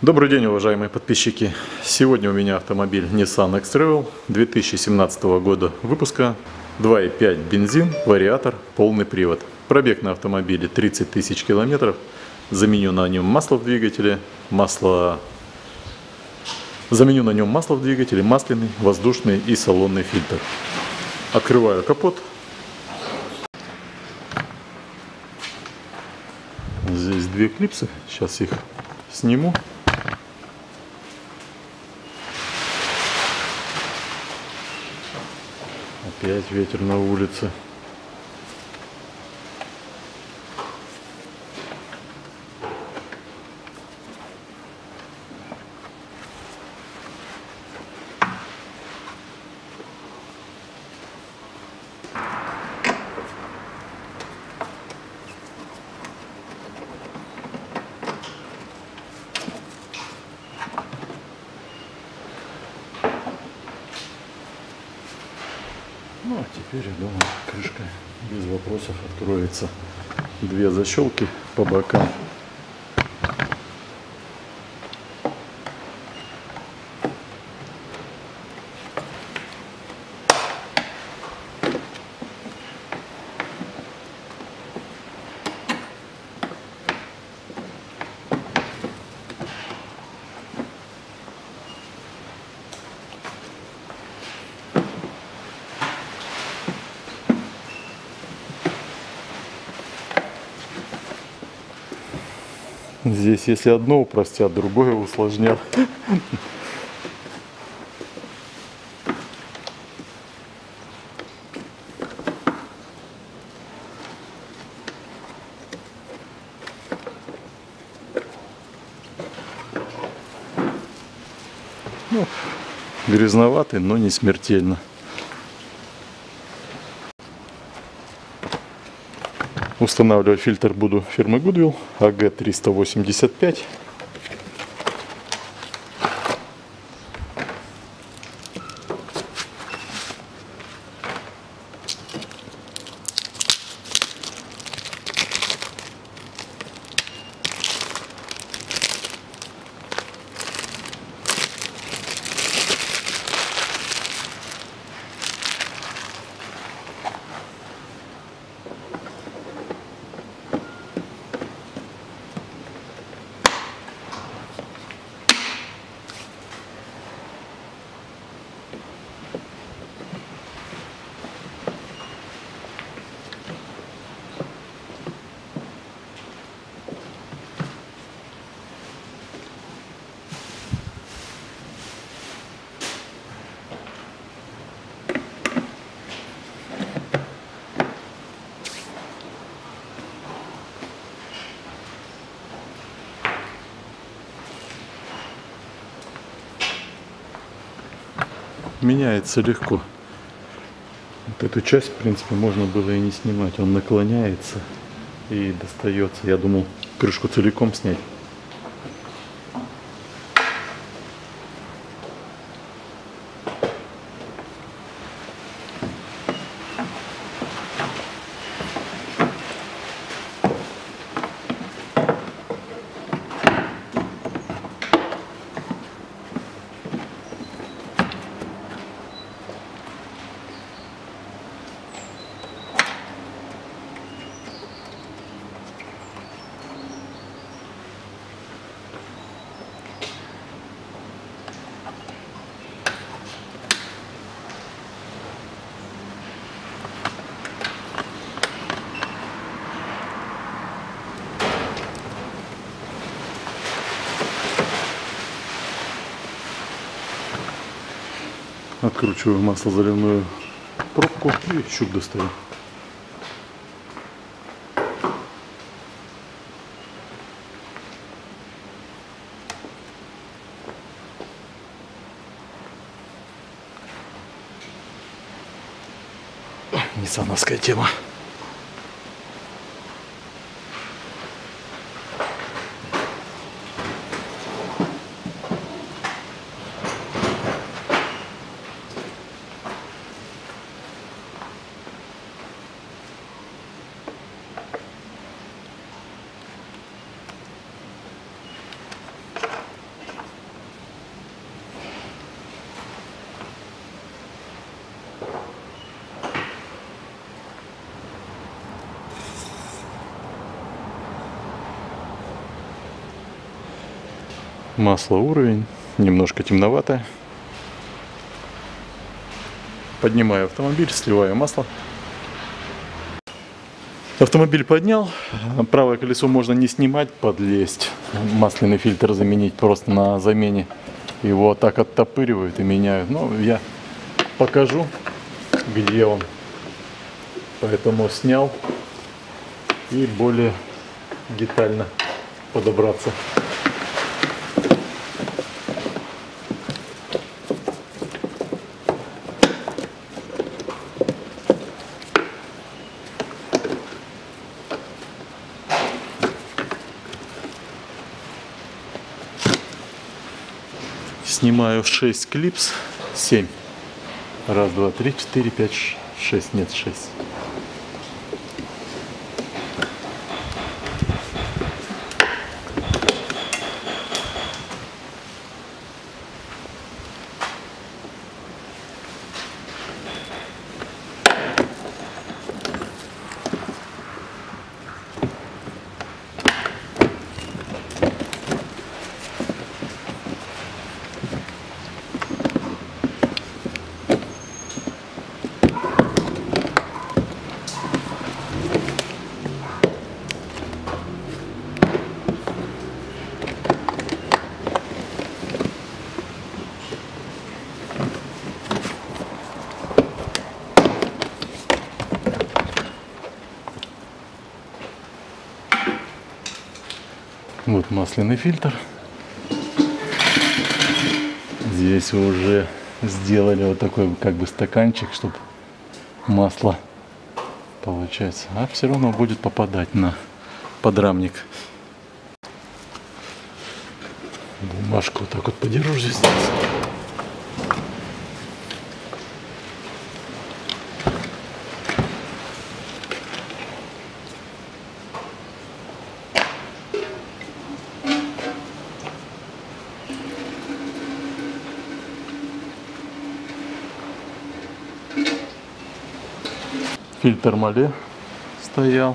Добрый день, уважаемые подписчики! Сегодня у меня автомобиль Nissan X-Trail 2017 года выпуска, 2.5 бензин, вариатор, полный привод. Пробег на автомобиле 30 тысяч километров. Заменю на нем масло в двигателе, масляный, воздушный и салонный фильтр. Открываю капот. Здесь две клипсы, сейчас их сниму. Опять ветер на улице. Ну а теперь, я думаю, крышка без вопросов откроется. Две защелки по бокам. Здесь, если одно упростят, другое усложнят. Ну, грязноватый, но не смертельно. Устанавливать фильтр буду фирмы Goodwill AG385. Меняется легко. Вот эту часть, в принципе, можно было и не снимать. Он наклоняется и достается. Я думал, крышку целиком снять. Откручиваю маслозаливную пробку и щуп достаю. Ниссановская тема. Масло уровень, немножко темноватое. Поднимаю автомобиль, сливаю масло. Автомобиль поднял, правое колесо можно не снимать, подлезть, масляный фильтр заменить просто на замене. Его так оттопыривают и меняют. Но я покажу, где он. Поэтому снял и более детально подобраться. Снимаю 6 клипс, 7. Раз, два, три, 4, 5, 6. Нет, 6. Вот масляный фильтр. Здесь уже сделали вот такой как бы стаканчик, чтобы масло получается. А все равно будет попадать на подрамник. Бумажку вот так вот подержу здесь. Фильтр Мале стоял.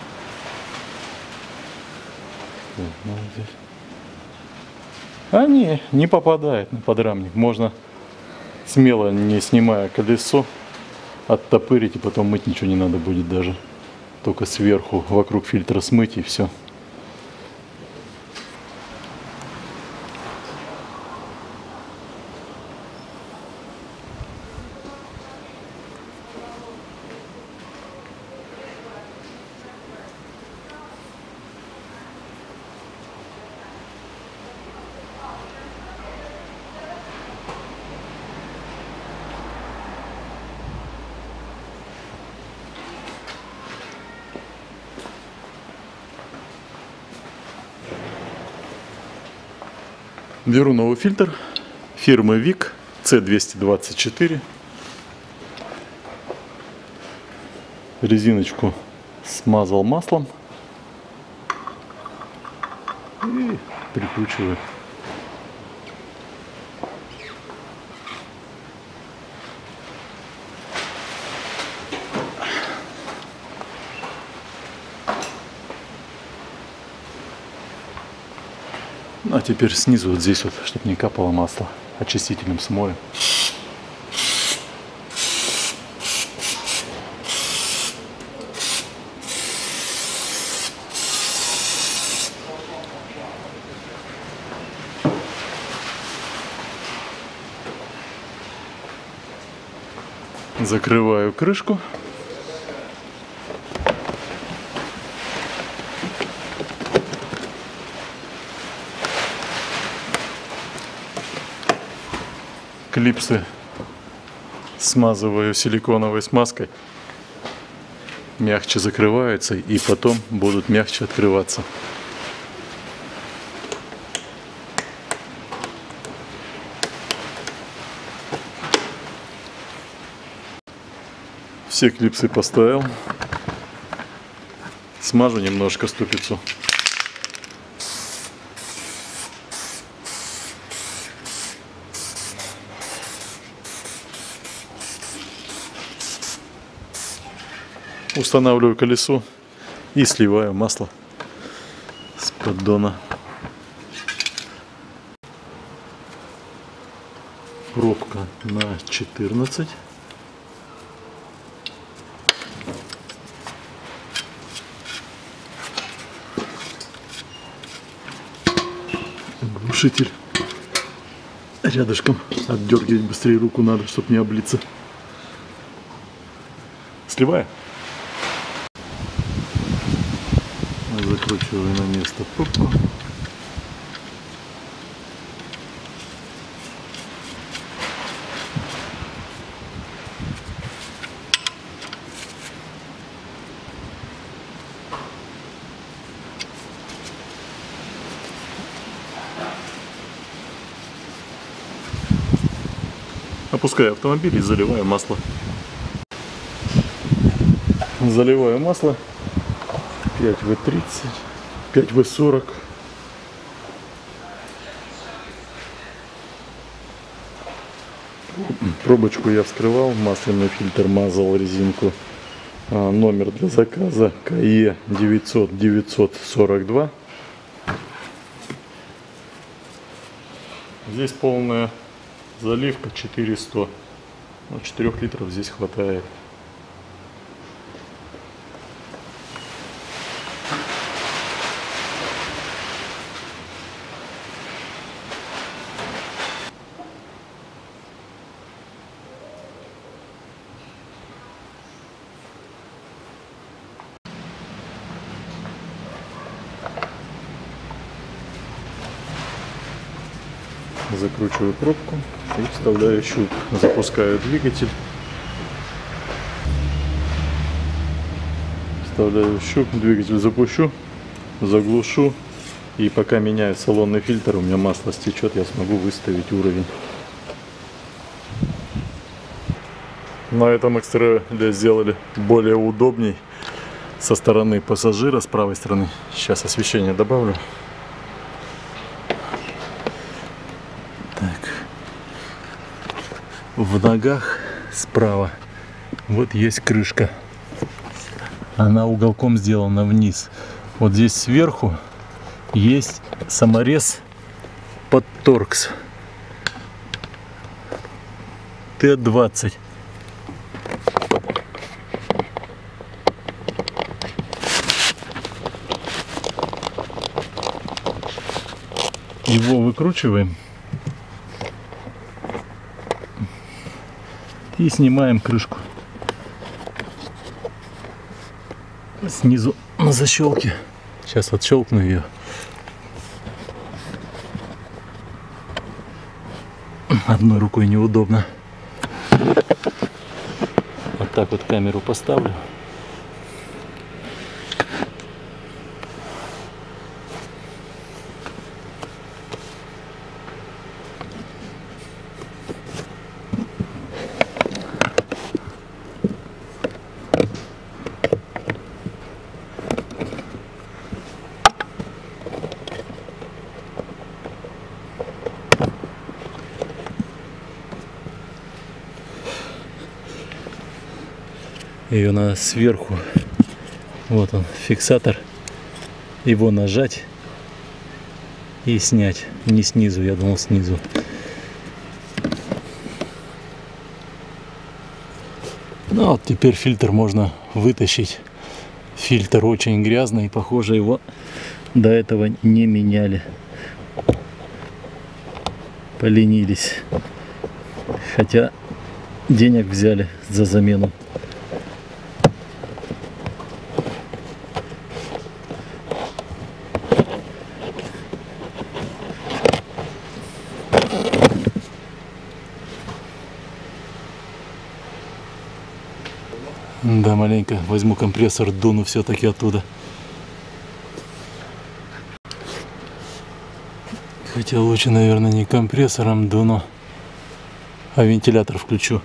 А не попадает на подрамник. Можно смело, не снимая колесо, оттопырить, и потом мыть ничего не надо будет даже. Только сверху вокруг фильтра смыть, и все. Беру новый фильтр фирмы ВИК C224. Резиночку смазал маслом и прикручиваю. А теперь снизу вот здесь вот, чтобы не капало масло, очистителем смою. Закрываю крышку. Клипсы смазываю силиконовой смазкой. Мягче закрываются и потом будут мягче открываться. Все клипсы поставил. Смажу немножко ступицу. Устанавливаю колесо и сливаю масло с поддона. Пробка на 14. Глушитель рядышком. Отдергивать быстрее руку надо, чтобы не облиться. Сливаю. Закручиваю на место пробку. Опускаю автомобиль и заливаю масло. Заливаю масло. 5В30, 5В40. Пробочку я вскрывал, масляный фильтр мазал, резинку. Номер для заказа КЕ 900-942. Здесь полная заливка 400. 4 литров здесь хватает. Закручиваю пробку и вставляю щуп. Запускаю двигатель. Вставляю щуп, двигатель запущу, заглушу. И пока меняю салонный фильтр, у меня масло стечет, я смогу выставить уровень. На этом экстерьере сделали более удобней со стороны пассажира, с правой стороны. Сейчас освещение добавлю. В ногах справа вот есть крышка, она уголком сделана вниз. Вот здесь сверху есть саморез под торкс Т-20. Его выкручиваем и снимаем крышку снизу на защелке. Сейчас отщелкну ее. Одной рукой неудобно. Вот так вот камеру поставлю. Ее надо сверху, вот он, фиксатор, его нажать и снять, не снизу, я думал снизу. Ну вот теперь фильтр можно вытащить. Фильтр очень грязный, похоже, его до этого не меняли, поленились, хотя денег взяли за замену. Да, маленько возьму компрессор, дуну все-таки оттуда. Хотя лучше, наверное, не компрессором дуну, а вентилятор включу.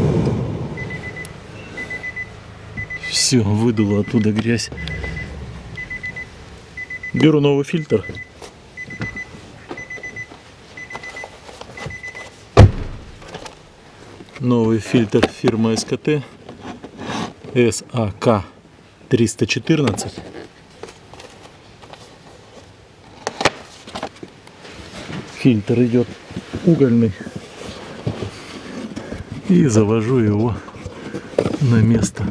Все, выдуло оттуда грязь. Беру новый фильтр. Новый фильтр фирмы СКТ САК 314. Фильтр идет угольный. И завожу его на место.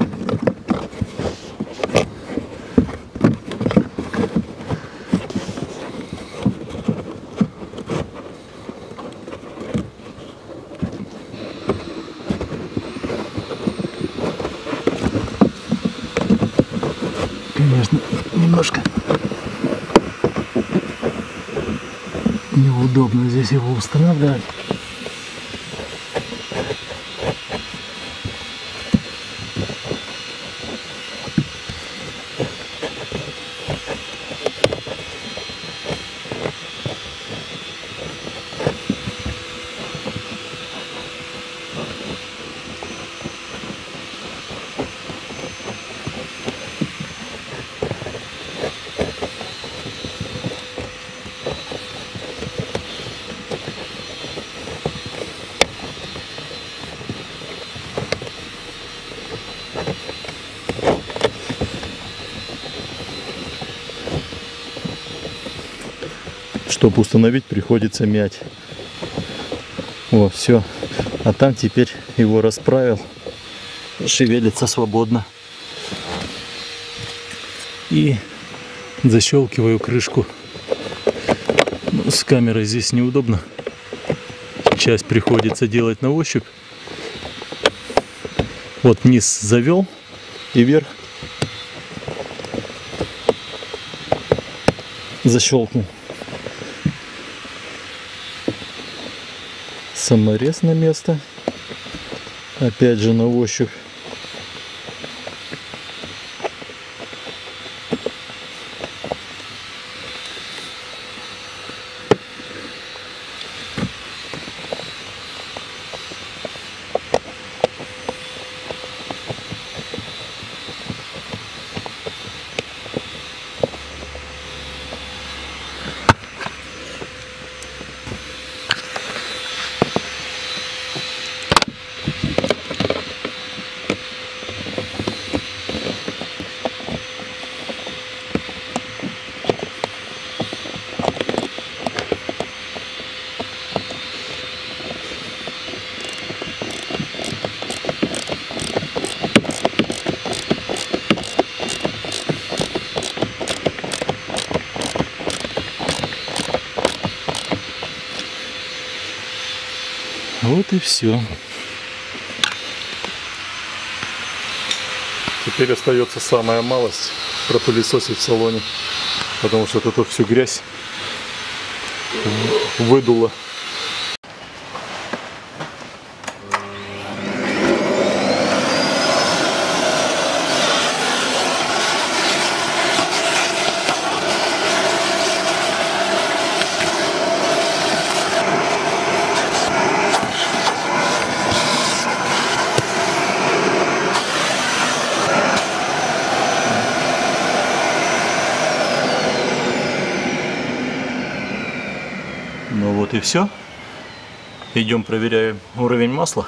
Конечно, немножко неудобно здесь его устанавливать. Чтобы установить, приходится мять. О, все. А там теперь его расправил. Шевелится свободно. И защелкиваю крышку. С камерой здесь неудобно. Часть приходится делать на ощупь. Вот низ завел и вверх защелкнул. Саморез на место. Опять же на ощупь. Вот и все. Теперь остается самая малость — пропылесосить в салоне, потому что тут всю грязь выдуло. Ну вот и все. Идем проверяем уровень масла.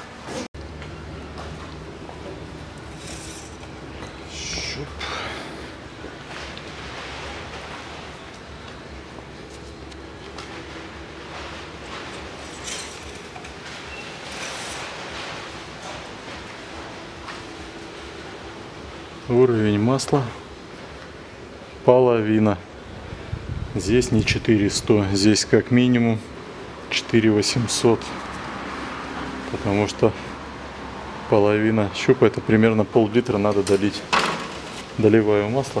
Уровень масла половина. Здесь не 4100, здесь как минимум 4800, потому что половина щупа — это примерно пол-литра надо долить. Доливаю масло.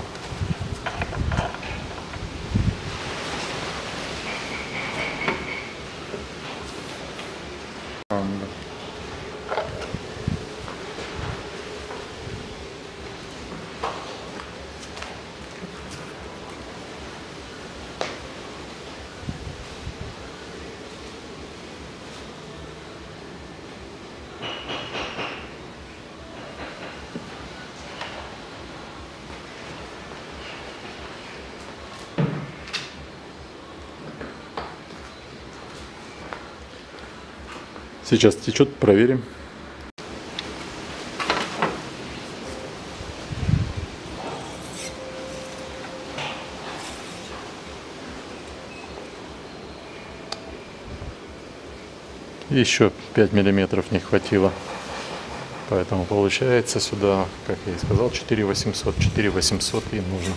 Сейчас течет, проверим. Еще 5 миллиметров не хватило. Поэтому получается сюда, как я и сказал, 4800. 4800 и нужно.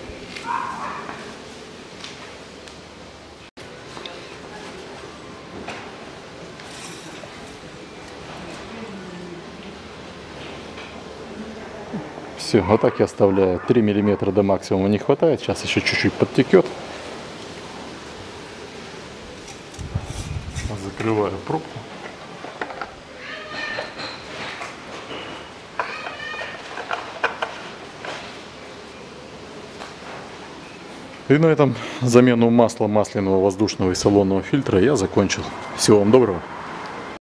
Все, вот так я оставляю. 3 миллиметра до максимума не хватает. Сейчас еще чуть-чуть подтекет. Закрываю пробку. И на этом замену масла масляного, воздушного и салонного фильтра я закончил. Всего вам доброго.